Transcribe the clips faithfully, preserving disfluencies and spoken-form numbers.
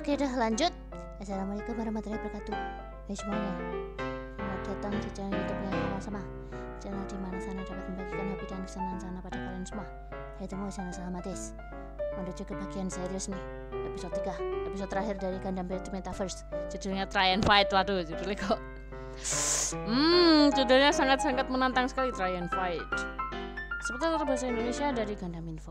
Oke dah lanjut. Assalamualaikum warahmatullahi wabarakatuh. Hai semuanya, selamat datang di channel YouTube-nya Sama-Sama, channel di mana sana dapat membagikan hobi dan kesenangan sana pada kalian semua. Hai temu sama-sama des. Menuju ke bagian serius nih, episode tiga, episode terakhir dari Gundam Build Metaverse. Judulnya Try and Fight. Waduh, judulnya kok Hmm, judulnya sangat-sangat menantang sekali. Try and Fight. Seperti bahasa Indonesia dari Gundam Info.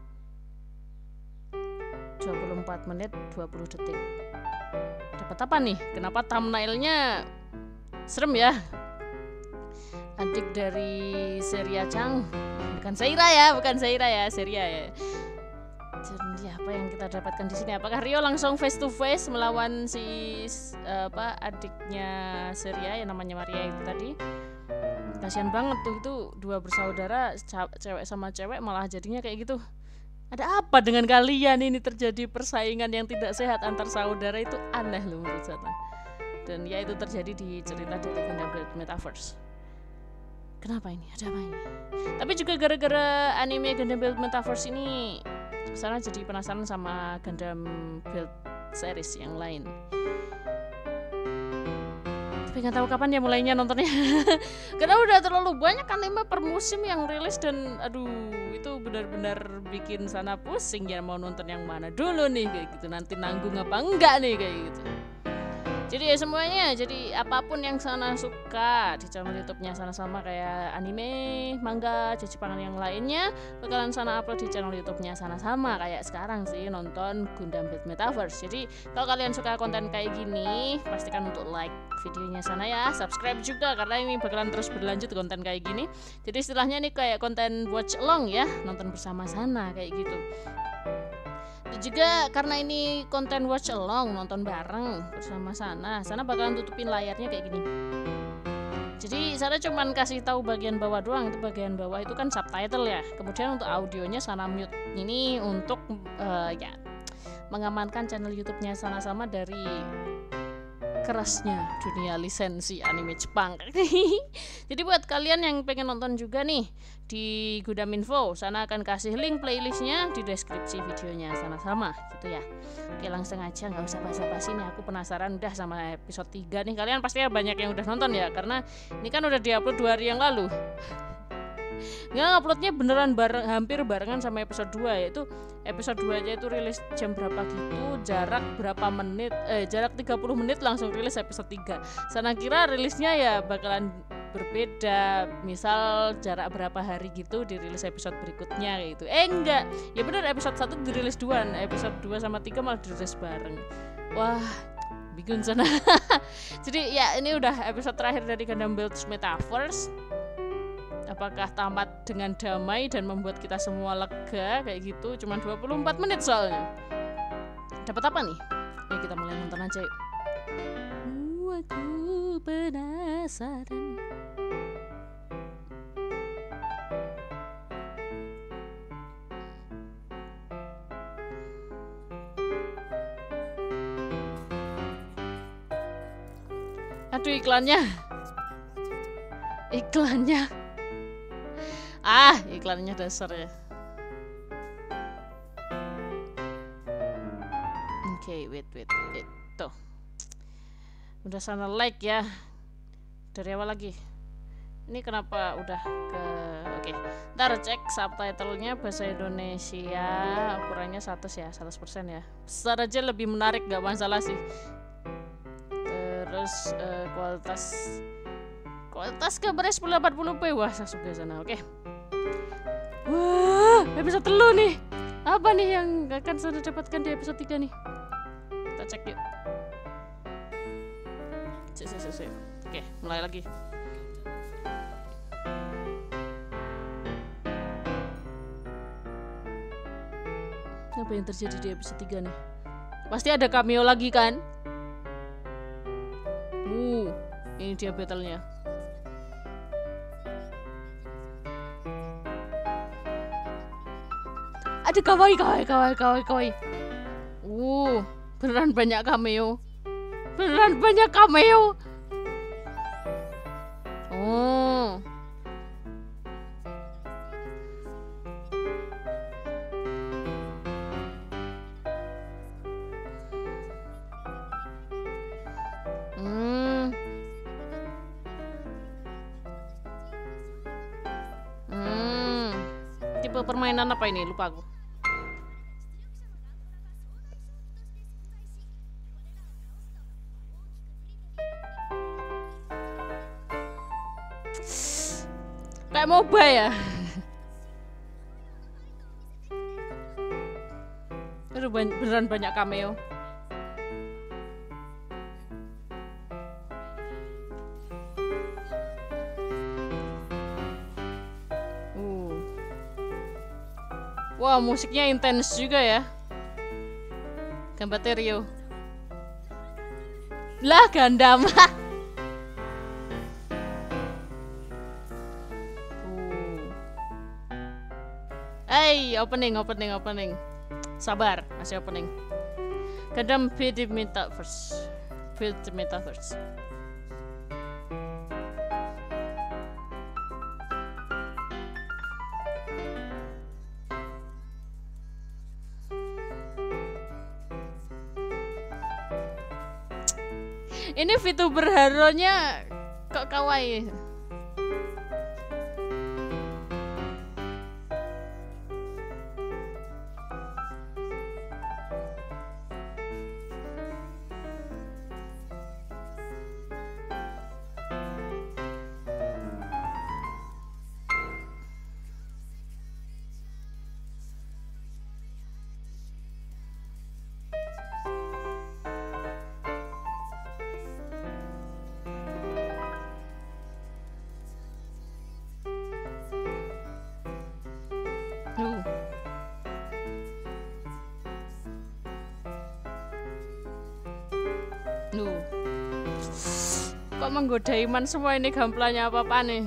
dua puluh empat menit dua puluh detik. Dapat apa nih? Kenapa thumbnailnya serem ya? Adik dari Seria Chang, bukan Seira ya, bukan Seira ya, Seria ya. Jadi apa yang kita dapatkan di sini? Apakah Rio langsung face to face melawan si apa adiknya Seria yang namanya Maria itu tadi? Kasian banget tuh, itu dua bersaudara, cewek sama cewek malah jadinya kayak gitu. Ada apa dengan kalian ini? Terjadi persaingan yang tidak sehat antar saudara, itu aneh loh menurut saya. Dan ya itu terjadi di cerita dari Gundam Build Metaverse. Kenapa ini? Ada apa ini? Tapi juga gara-gara anime Gundam Build Metaverse ini, saya jadi penasaran sama Gundam Build series yang lain. Tapi nggak tahu kapan ya mulainya nontonnya. Karena udah terlalu banyak anime per musim yang rilis dan aduh itu benar-benar bikin sana pusing ya, mau nonton yang mana dulu nih kayak gitu, nanti nanggung apa enggak nih kayak gitu. Jadi ya semuanya, jadi apapun yang sana suka di channel YouTube-nya sana sama kayak anime, manga, Jepangan yang lainnya bakalan sana upload di channel YouTube-nya sana sama kayak sekarang sih nonton Gundam Build Metaverse. Jadi kalau kalian suka konten kayak gini, pastikan untuk like videonya sana ya, subscribe juga karena ini bakalan terus berlanjut konten kayak gini. Jadi istilahnya nih kayak konten watch along ya, nonton bersama sana kayak gitu. Dan juga karena ini konten watch along, nonton bareng bersama sana, sana bakalan tutupin layarnya kayak gini. Jadi sana cuman kasih tahu bagian bawah doang, itu bagian bawah itu kan subtitle ya. Kemudian untuk audionya sana mute ini untuk uh, ya mengamankan channel YouTube-nya sana sama dari kerasnya dunia lisensi anime Jepang. Jadi buat kalian yang pengen nonton juga nih di Gundam Info, sana akan kasih link playlistnya di deskripsi videonya sana sama gitu ya. Oke langsung aja, nggak usah basa-basi nih, aku penasaran udah sama episode tiga nih. Kalian pasti banyak yang udah nonton ya, karena ini kan udah diupload dua hari yang lalu. Nggak, uploadnya beneran bareng, hampir barengan sama episode dua, yaitu episode dua aja itu rilis jam berapa gitu, jarak berapa menit, eh jarak tiga puluh menit langsung rilis episode tiga. Sana kira rilisnya ya bakalan berbeda, misal jarak berapa hari gitu dirilis episode berikutnya gitu. Eh enggak, ya bener episode satu dirilis dua, episode dua sama tiga malah dirilis bareng. Wah, bingung sana. Jadi ya ini udah episode terakhir dari Gundam Build Metaverse. Apakah tamat dengan damai dan membuat kita semua lega kayak gitu? Cuman dua puluh empat menit soalnya. Dapat apa nih? Yuk kita mulai nonton aja yuk. Uh, aku penasaran. Aduh iklannya. Iklannya. Ah, iklannya dasar ya. Oke, okay, wait, wait, wait. Tuh. Udah sana like ya. Dari awal lagi. Ini kenapa udah ke Oke, okay. Ntar cek subtitlenya bahasa Indonesia, ukurannya seratus ya, seratus persen ya. Besar aja lebih menarik, gak masalah sih. Terus uh, kualitas Kualitas gambarnya sepuluh delapan puluh p. Wah, saya suka sana. Oke. Okay. Wah, episode telu nih. Apa nih yang akan saya dapatkan di episode tiga nih? Kita cek yuk. Cek, cek, cek, cek. Oke, mulai lagi. Apa yang terjadi di episode tiga nih? Pasti ada cameo lagi kan? Uh, ini dia battle-nya. Aduh kawaii kawaii kawaii kawaii kawaii. Uh, beneran banyak cameo. Beneran banyak cameo. Oh. Tipe permainan apa ini? Lupa aku. Kayak MOBA ya. Aduh, beneran banyak cameo. Uh. Wah, musiknya intens juga ya. Gambar Rio. Lah, Gundam. Hey, opening, opening, opening. Sabar, masih opening. Gundam Build the Metaverse. Build the Metaverse. Ini VTuber hero-nya kok kawaii. Uh. Nuh. Kok menggoda iman semua ini gameplaynya apa-apa nih?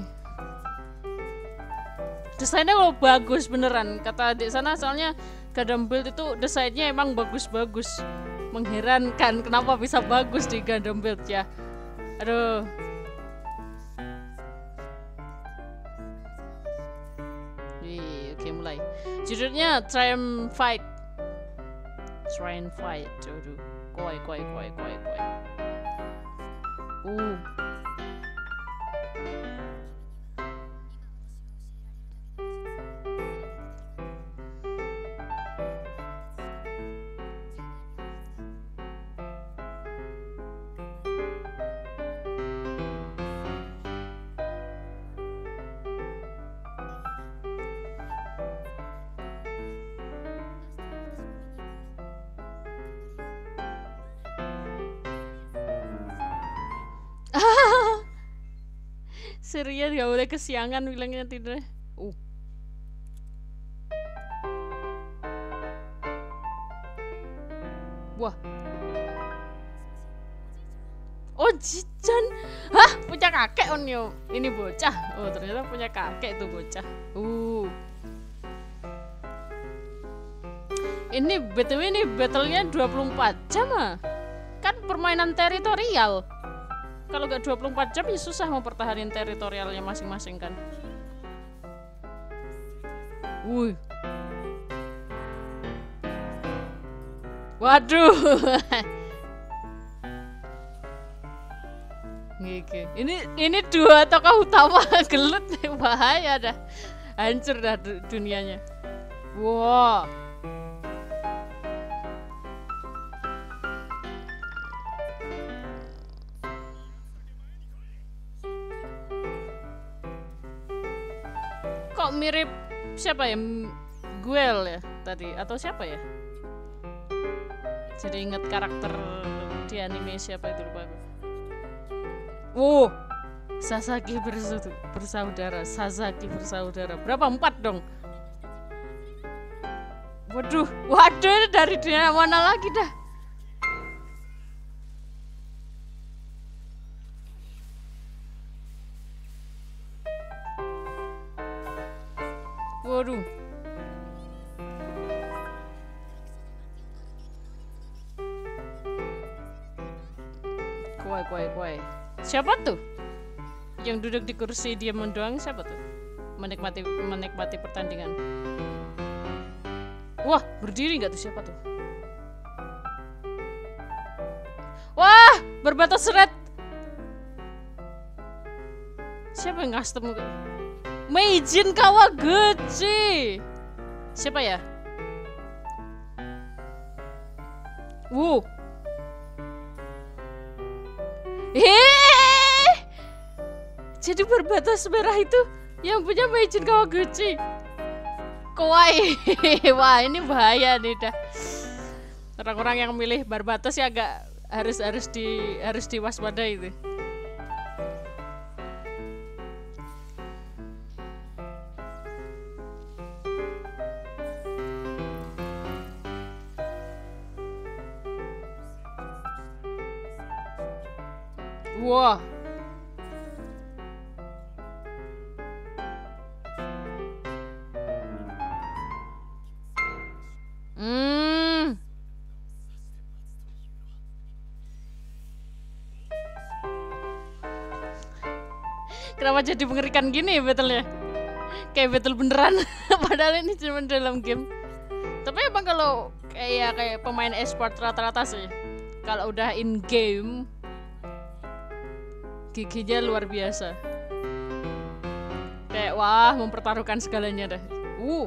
Desainnya lo bagus beneran, kata adik sana, soalnya Gundam Build itu desainnya emang bagus-bagus. Mengherankan kenapa bisa bagus di Gundam Build ya. Aduh. Mulai. Judulnya Try and Fight. Try and Fight. Aduh. Koi koi koi koi koi. Uh. Serius gak boleh kesiangan bilangnya tidurnya. Uh. Wah. Oh, Jijan. Hah, punya kakek Onyo. Ini bocah. Oh, ternyata punya kakek tuh bocah. Uh. Ini B T W ini battle-nya dua puluh empat jam ah. Kan permainan teritorial. Kalau gak dua puluh empat jam ya susah mempertahankan teritorialnya masing-masing kan. Wuih. Waduh. Ngeke. Ini ini dua tokoh utama gelut nih, bahaya dah. Hancur dah dunianya. Wow. Kok mirip siapa ya? Guel ya tadi atau siapa ya? Jadi inget karakter di anime siapa itu, lupa aku. Wow, Sasaki bersaudara, Sasaki bersaudara. Berapa? Empat dong. Waduh, waduh, ini dari dunia mana lagi dah? Waduh. Kuai, kuai, kuai. Siapa tuh? Yang duduk di kursi diam doang siapa tuh? Menikmati menikmati pertandingan. Wah, berdiri nggak tuh siapa tuh? Wah, berbatas red. Siapa yang custom? Meijin Kawaguchi. Siapa ya? Wuh. Hehehe. Jadi berbatas merah itu yang punya Meijin Kawaguchi. Kawaii. Wah, ini bahaya nih dah. Orang-orang yang milih berbatas ya agak harus harus di harus diwaspadai itu. Wah. Hmm. Kenapa jadi mengerikan gini battle-nya? Kayak battle beneran. Padahal ini cuma dalam game. Tapi emang kalau kayak kayak pemain e-sport rata-rata sih, kalau udah in game giginya luar biasa. Kayak wah, mempertaruhkan segalanya dah. Uh.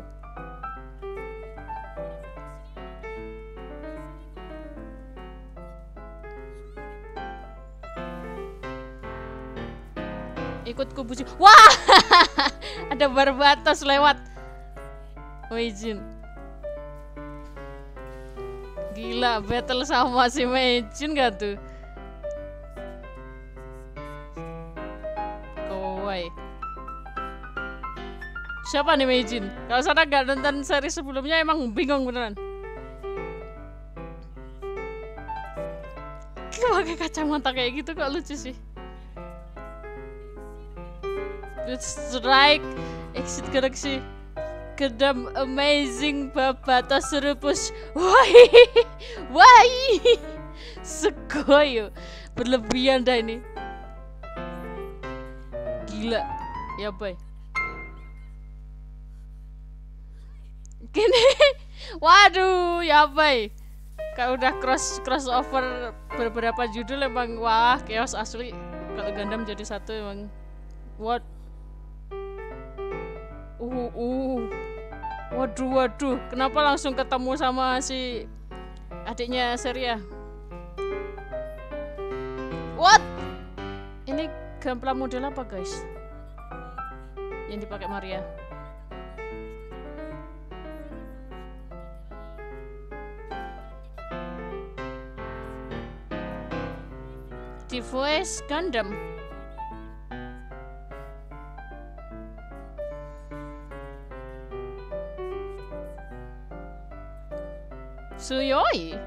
Ikut kubu. Wah. Ada berbatas lewat. Meijin. Gila, battle sama si Meijin gak tuh? Kawaii. Siapa nih Meijin? Kalau sana gak nonton seri sebelumnya emang bingung beneran. Pakai kacamata kayak gitu kok lucu sih. Strike, exit galaxy, Gundam amazing babatas serupus. Wah, wah, segoyo, berlebihan dah ini. Gila, ya boy. Gini, waduh, ya boy. Kalau udah cross crossover beberapa judul emang wah chaos asli. Kalau Gundam jadi satu emang what. Uh, uh, waduh, waduh, kenapa langsung ketemu sama si adiknya Seria? What? Ini gameplay model apa guys? Yang dipakai Maria? The Voice Gundam. Suyoi.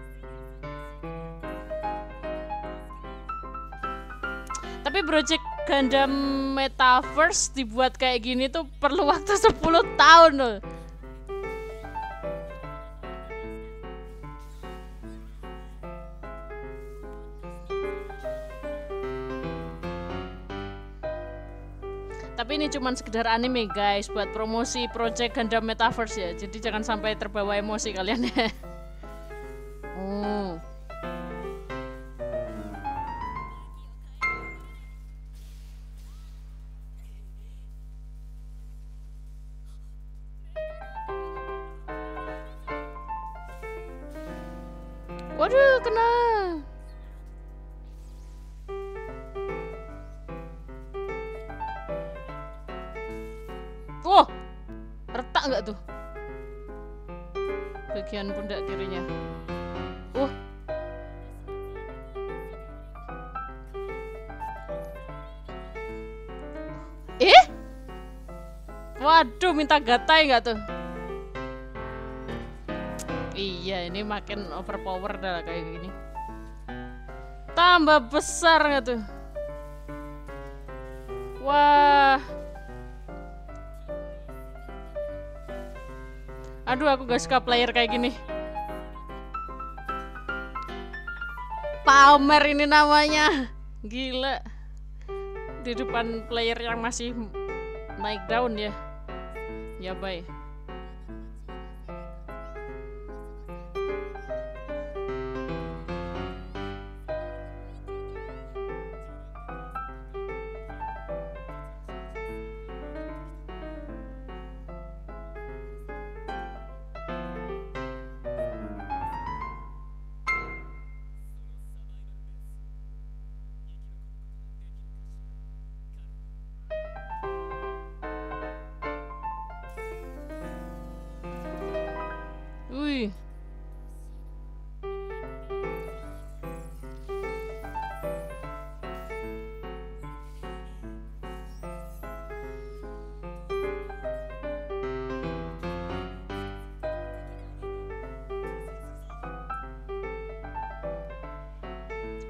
Tapi project Gundam Metaverse dibuat kayak gini tuh perlu waktu sepuluh tahun loh. Tapi ini cuman sekedar anime guys, buat promosi project Gundam Metaverse ya. Jadi jangan sampai terbawa emosi kalian ya. Oh. Waduh, kena. Oh, retak nggak tuh? Bagian pundak kirinya. Uh. Eh? Waduh, minta gatai nggak tuh? Iya, ini makin overpower dah kayak gini. Tambah besar nggak tuh? Wah. Aduh, aku gak suka player kayak gini. Pamer ini namanya. Gila. Di depan player yang masih naik daun ya. Ya bye.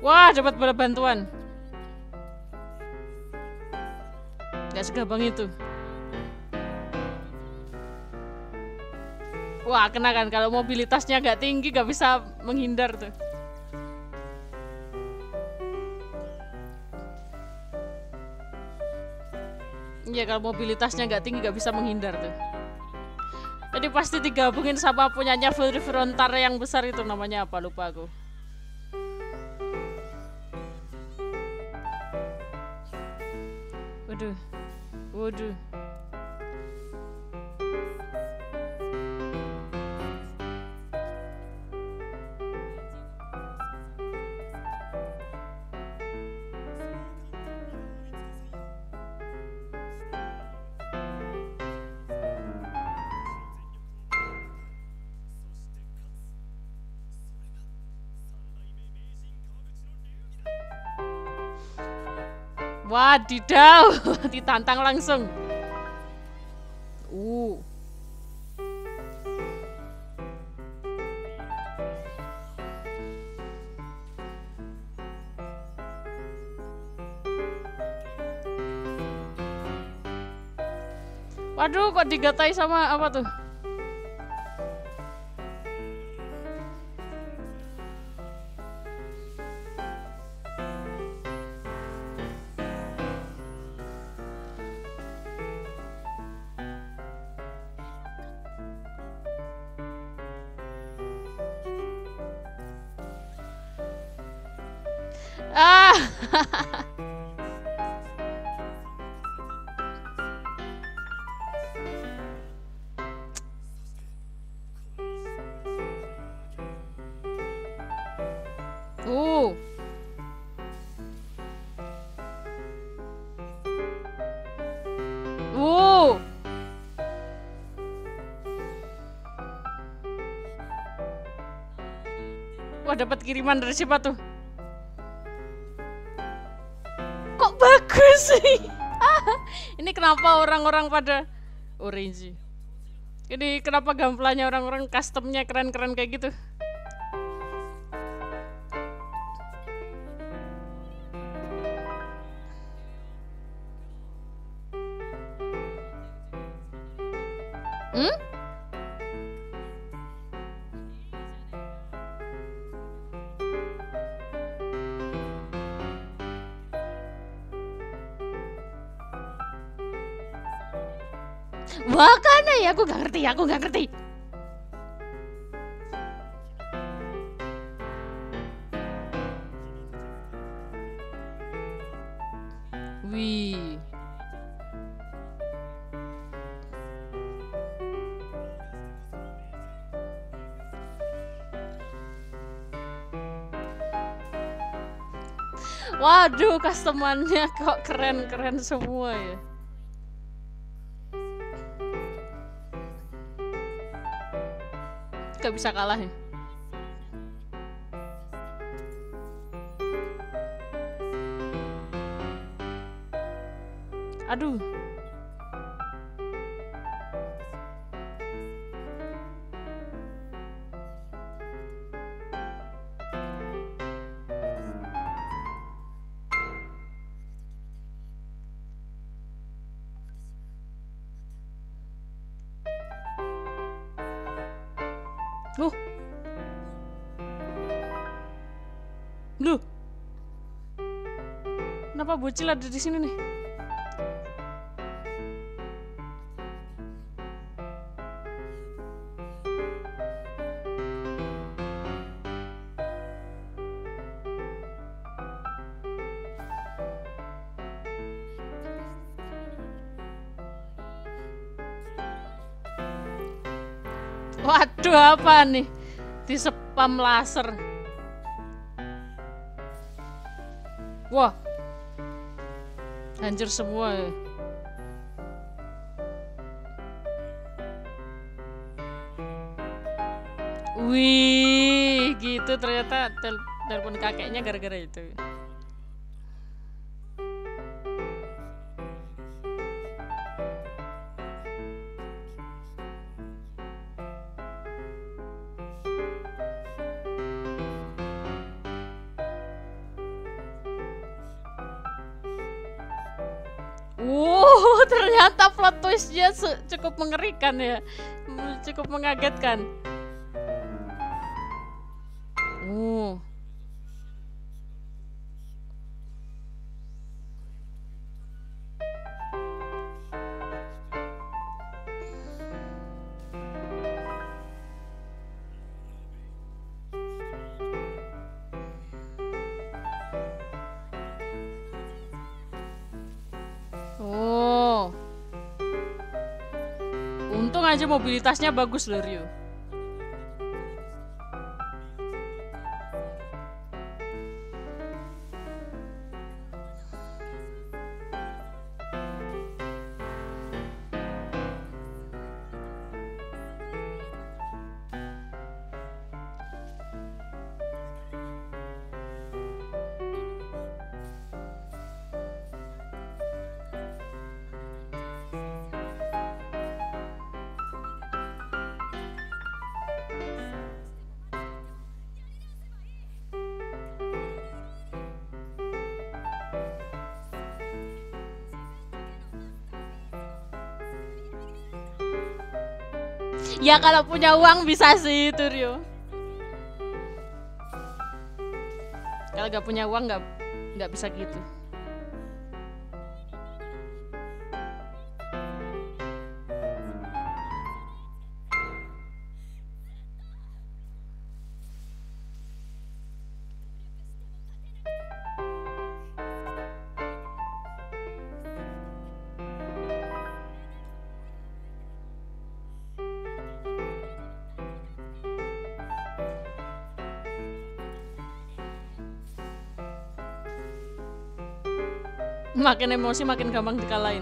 Wah, dapat bala bantuan. Gak segampang itu. Wah, kena kan kalau mobilitasnya gak tinggi gak bisa menghindar tuh. Iya, kalau mobilitasnya gak tinggi gak bisa menghindar tuh. Jadi pasti digabungin sama punyanya Frontar yang besar itu, namanya apa lupa aku. Waduh. Waduh. Wadidaw, ditantang langsung. Uh. Waduh, kok digatai sama apa tuh? Ah. Uh. Uh. Wah, dapat kiriman dari siapa tuh? Kok bagus sih? Ini kenapa orang-orang pada orange? Ini kenapa gamplannya orang-orang customnya keren-keren kayak gitu? Hmm? Makanya ya, aku gak ngerti, aku gak ngerti. Wih. Waduh, customernya kok keren-keren semua ya. Gak bisa kalah ya. Aduh. Loh. Loh. Kenapa bocil ada di sini nih? Waduh, apa nih? Di spam laser. Wah. Hancur semua ya. Wih, gitu ternyata tel telepon kakeknya gara-gara itu. twistnya cukup mengerikan ya, cukup mengagetkan. Oh. Oh. Untung aja mobilitasnya bagus loh Ryu. Ya kalau punya uang bisa sih itu Ryo. Kalau nggak punya uang nggak nggak bisa gitu. Makin emosi makin gampang dikalahin.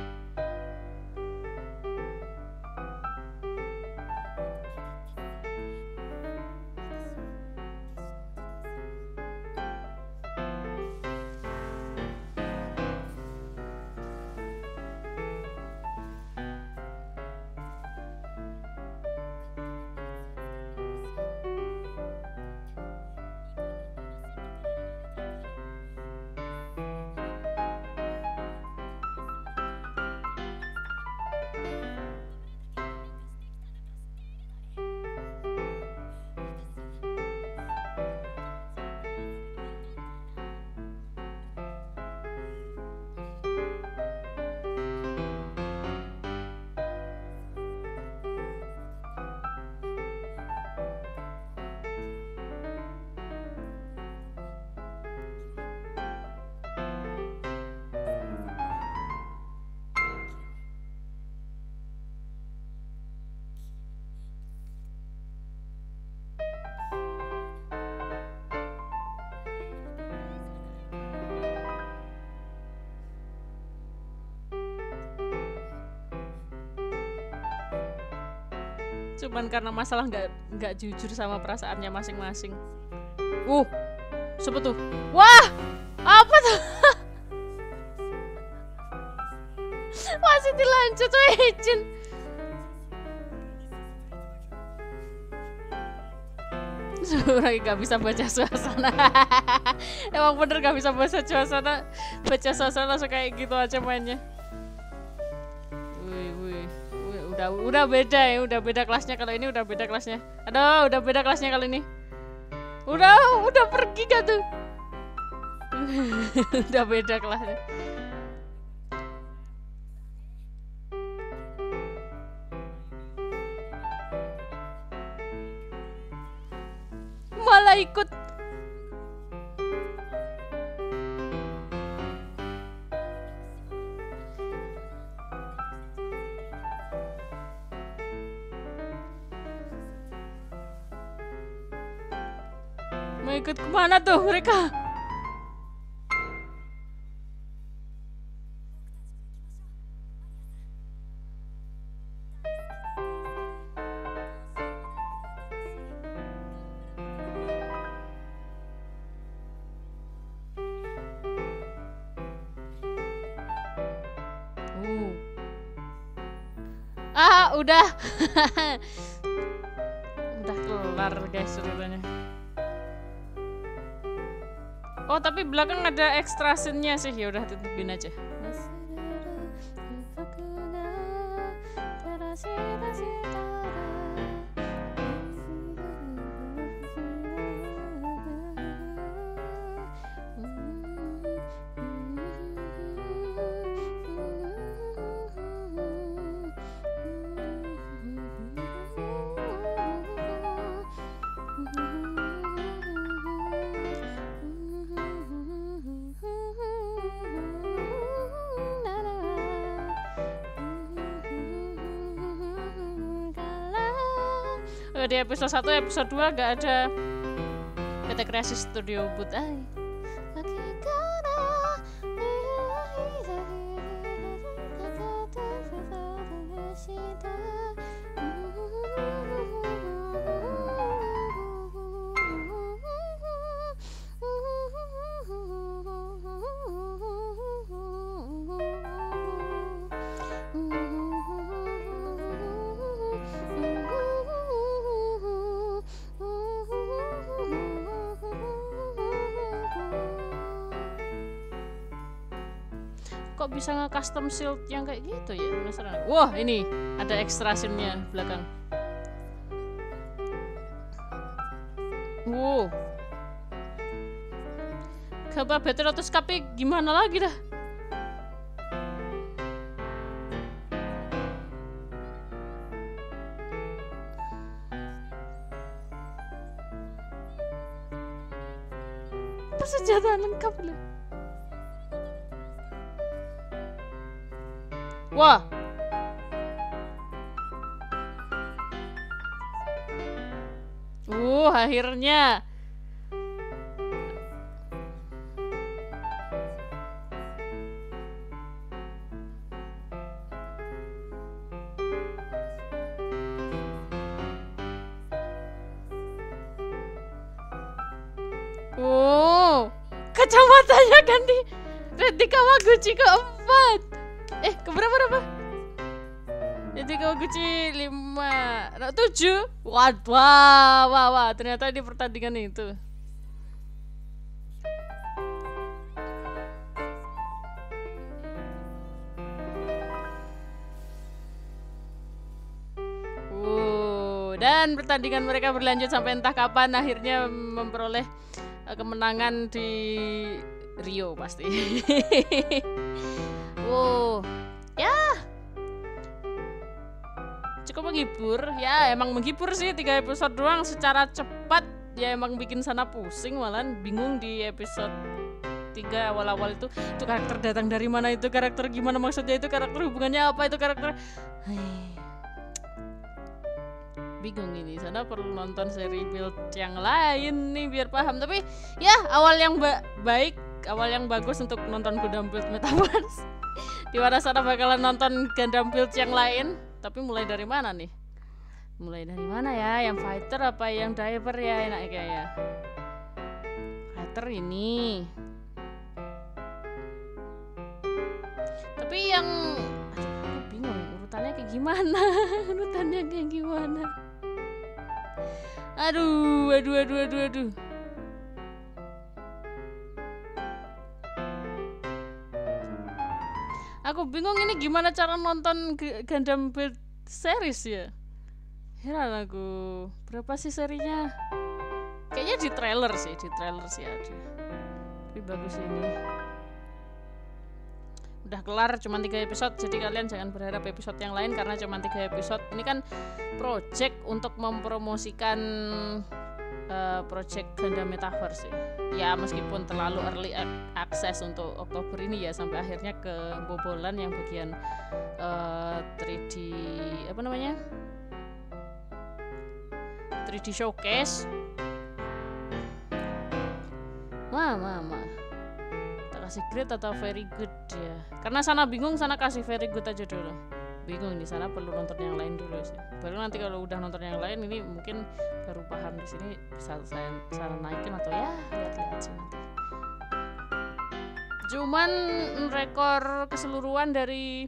Cuman karena masalah nggak nggak jujur sama perasaannya masing-masing. Uh, siapa tuh? Wah, apa tuh? Masih dilanjut, Weijin. Lagi nggak bisa baca suasana. Emang bener nggak bisa baca suasana, baca suasana langsung kayak gitu aja mainnya. Udah, udah beda ya, udah beda kelasnya kalau ini, udah beda kelasnya. Aduh, udah beda kelasnya kali ini. Udah, udah pergi gak tuh? Udah beda kelasnya. Malah ikut. Mau ikut kemana tuh mereka? Uh. Ah, udah. Udah kelar guys ceritanya. Oh, tapi belakang ada extra scene-nya sih. Ya udah tutupin aja. Di episode satu, episode dua gak ada P T Kreasi Studio Ubud. Ay. Kok bisa nge-custom shield yang kayak gitu ya? Penasaran. Wah, ini ada extra scene-nya belakang. Wow. Gambar battle atau skapi gimana lagi dah? Persenjataan lengkap loh. Wah. Uh, akhirnya. Oh, kacamatanya ganti. Ready Kawaguchi keempat. Eh, keberapa berapa? Jadi Kawaguchi lima, tujuh. Wah, wah, wah, wah. Ternyata di pertandingan itu. Uh, dan pertandingan mereka berlanjut sampai entah kapan akhirnya memperoleh kemenangan di Rio pasti. Wow, ya cukup menghibur. Ya emang menghibur sih, tiga episode doang secara cepat. Ya emang bikin sana pusing, malahan bingung di episode tiga awal-awal itu. Itu karakter datang dari mana, itu karakter gimana maksudnya, itu karakter hubungannya apa, itu karakter. Hai. Bingung ini, sana perlu nonton seri build yang lain nih biar paham. Tapi ya awal yang ba baik, awal yang bagus untuk nonton Gundam Build Metaverse. Di mana sana bakalan nonton Gundam Build yang lain. Tapi mulai dari mana nih? Mulai dari mana ya? Yang fighter apa yang diver ya enaknya kayaknya. Fighter ini. Tapi yang aduh, aku bingung urutannya kayak gimana? Urutannya kayak gimana? Aduh, aduh, aduh, aduh, aduh. Aku bingung ini gimana cara nonton Gundam Build series ya. Heran aku. Berapa sih serinya? Kayaknya di trailer sih, di trailer sih ada. Tapi bagus ini. Udah kelar cuma tiga episode, jadi kalian jangan berharap episode yang lain karena cuma tiga episode. Ini kan project untuk mempromosikan uh, project Gundam Metaverse ya. Ya meskipun terlalu early access untuk Oktober ini ya, sampai akhirnya kebobolan yang bagian uh, tiga D apa namanya? tiga D showcase. Wah, mama. Kasih great atau very good ya, karena sana bingung, sana kasih very good aja dulu. Bingung di sana perlu nonton yang lain dulu sih, baru nanti kalau udah nonton yang lain ini mungkin baru paham. Di sini bisa saya saran naikin atau ya lihat-lihat sih nanti. Cuman rekor keseluruhan dari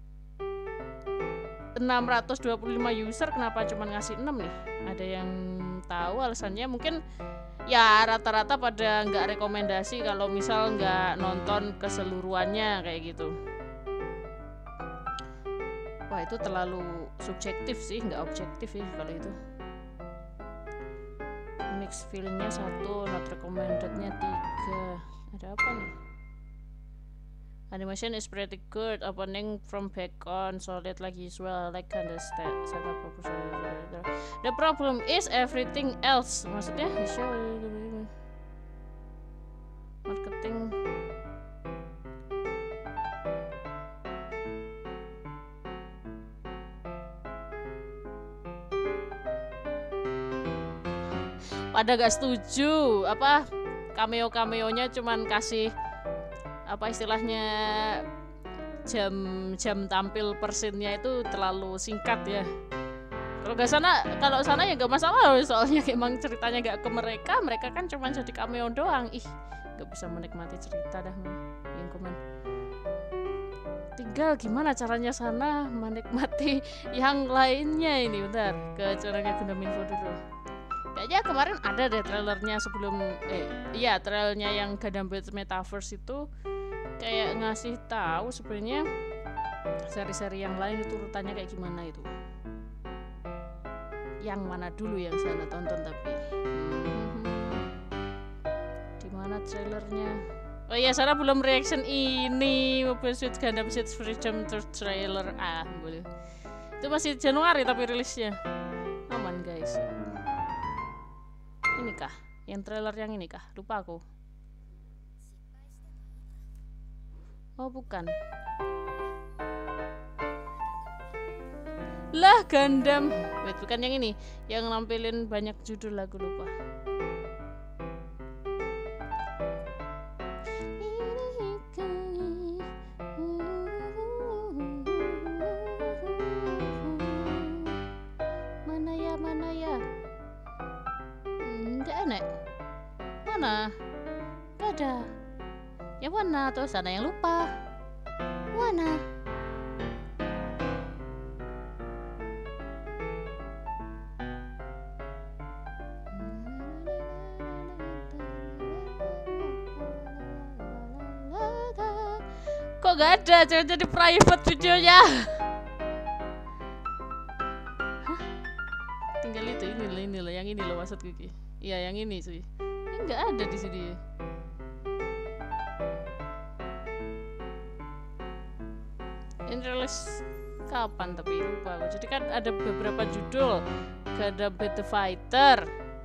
enam ratus dua puluh lima user kenapa cuman ngasih enam nih? Ada yang tahu alasannya? Mungkin ya rata-rata pada nggak rekomendasi kalau misal nggak nonton keseluruhannya kayak gitu. Wah Wah, itu terlalu subjektif sih, nggak objektif ya kalau itu. Mix feelingnya satu, not recommendednya tiga. Ada apa nih? Animation is pretty good, opening from back on solid like usual, like kind of setup purpose. The problem is everything else. Maksudnya visual marketing. Pada gak setuju apa cameo-cameonya cuman kasih apa istilahnya jam-jam tampil persinnya itu terlalu singkat ya. Kalau nggak sana, kalau sana ya nggak masalah soalnya emang ceritanya nggak ke mereka, mereka kan cuma jadi cameo doang. Ih, nggak bisa menikmati cerita dah yang komen. Tinggal gimana caranya sana menikmati yang lainnya ini. Bentar, ke channelnya Gundam Info dulu. Kayaknya kemarin ada deh trailernya sebelum eh iya trailernya yang Gundam Build Metaverse itu kayak ngasih tahu sebenarnya seri-seri yang lain itu urutannya kayak gimana itu. Yang mana dulu yang sana tonton tapi hmm, di mana trailernya? Oh iya, sana belum reaction ini Mobile Suit Gundam Seed Freedom trailer. Ah, boleh. Itu masih Januari tapi rilisnya. Aman guys. Ini kah? Yang trailer yang ini kah? Lupa aku. Oh bukan. Lah Gundam. Wait, bukan yang ini. Yang nampilin banyak judul lagu, lupa. Mana ya, mana ya? Enggak enak. Mana? Gak ada. Yang mana tuh? Sana yang lupa. Mana? Kok gak ada? Jangan jadi private videonya. Hah? Tinggal itu, ini loh, ini loh, yang ini loh maksud Kiki. Iya, yang ini sih. Ini nggak ada di sini. Ini rilis kapan tapi lupa aku. Jadi kan ada beberapa judul. Gundam Beat the Fighter.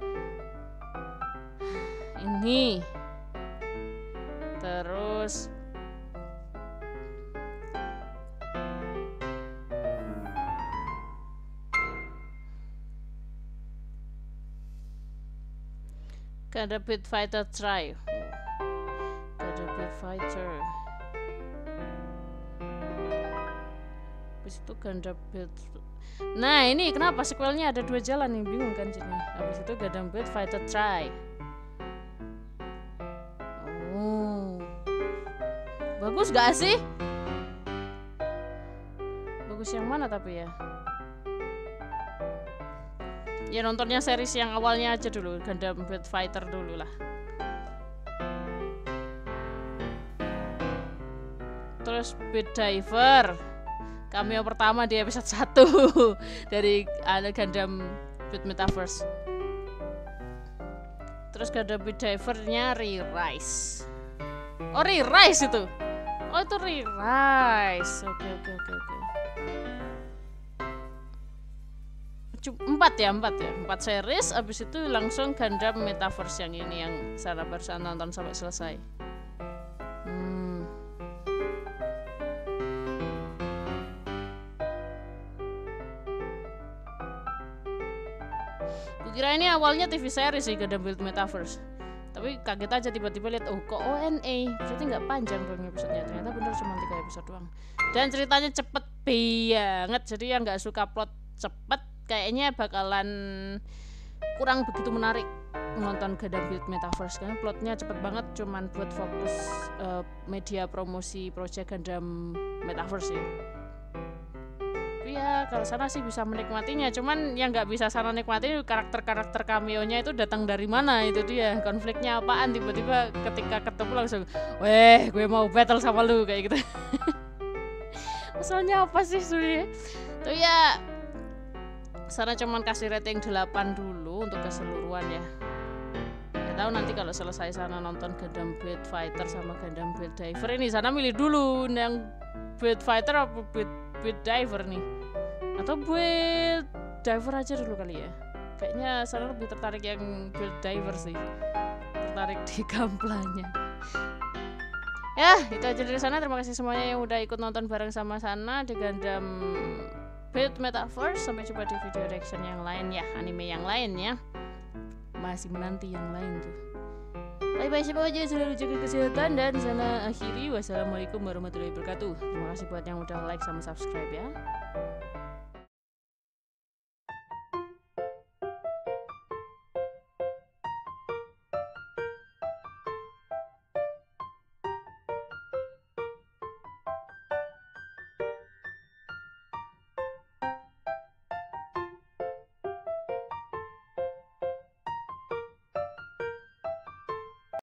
Ini. Terus Gundam Beat Fighter Try. Gundam Beat Fighter. Habis itu Gundam Beat. Nah ini kenapa sequelnya ada dua jalan nih, bingung kan jadi. Habis itu Gundam Beat Fighter Try. Oh, bagus gak sih? Bagus yang mana tapi ya? Ya nontonnya series yang awalnya aja dulu, Gundam Beat Fighter dulu lah. Terus Beat Diver. Cameo pertama di episode satu dari uh, Gundam Beat Metaverse. Terus Gundam Beat Diver-nya Re-Rise. Oh, Re-Rise itu. Oh, itu Re-Rise. Oke, oke, oke, oke. Empat ya, empat ya. Empat series, abis itu langsung Gundam Metaverse yang ini yang saya baru nonton sampai selesai. Hmm. Kukira ini awalnya T V series sih Gundam Build Metaverse. Tapi kaget aja tiba-tiba lihat oh kok O N A. Berarti nggak panjang dong episodenya. Ternyata bener cuma tiga episode doang. Dan ceritanya cepet banget. Jadi yang nggak suka plot cepet kayaknya bakalan kurang begitu menarik nonton Gundam Build Metaverse karena plotnya cepet banget, cuman buat fokus uh, media promosi project Gundam Metaverse ya. Ya kalau sana sih bisa menikmatinya, cuman yang nggak bisa sana nikmati karakter-karakter cameo-nya itu datang dari mana, itu dia konfliknya apaan, tiba-tiba ketika ketemu langsung weh gue mau battle sama lu kayak gitu. Masalahnya apa sih sebenarnya? Tuh ya, Sana cuman kasih rating delapan dulu untuk keseluruhan ya. Gak tahu nanti kalau selesai Sana nonton Gundam Build Fighter sama Gundam Build Diver ini, Sana milih dulu yang Build Fighter apa Build, Build Diver nih, atau Build Diver aja dulu kali ya. Kayaknya Sana lebih tertarik yang Build Diver sih, tertarik di gameplaynya. Ya, itu aja dari Sana. Terima kasih semuanya yang udah ikut nonton bareng sama Sana di Gundam Build Metaverse. Sampai jumpa di video reaction yang lain ya, anime yang lain ya. Masih menanti yang lain tuh. Bye bye semuanya, selalu jaga kesehatan dan Sana akhiri. Wassalamualaikum warahmatullahi wabarakatuh. Terima kasih buat yang udah like sama subscribe ya.